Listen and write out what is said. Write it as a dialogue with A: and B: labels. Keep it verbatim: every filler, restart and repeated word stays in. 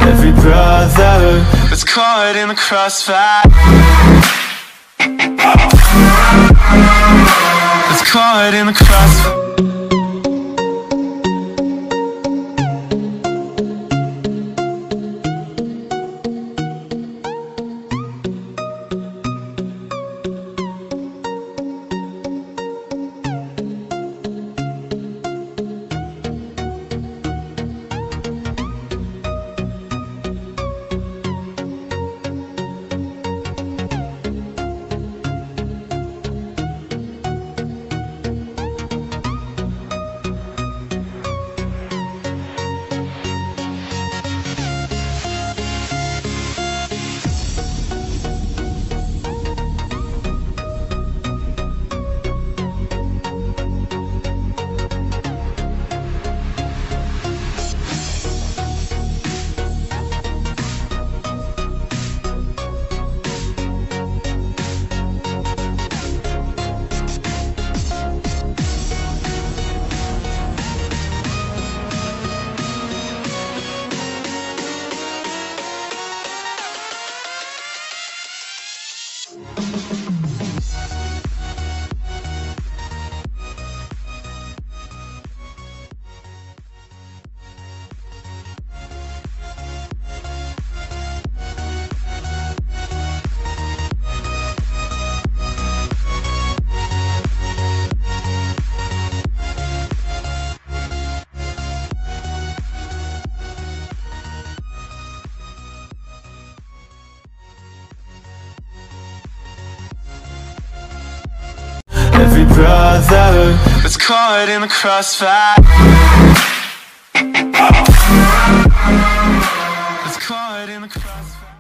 A: Every brother that's caught in the crossfire, that's caught in the crossfire. Every brother that's caught in the crossfire, that's caught in the crossfire.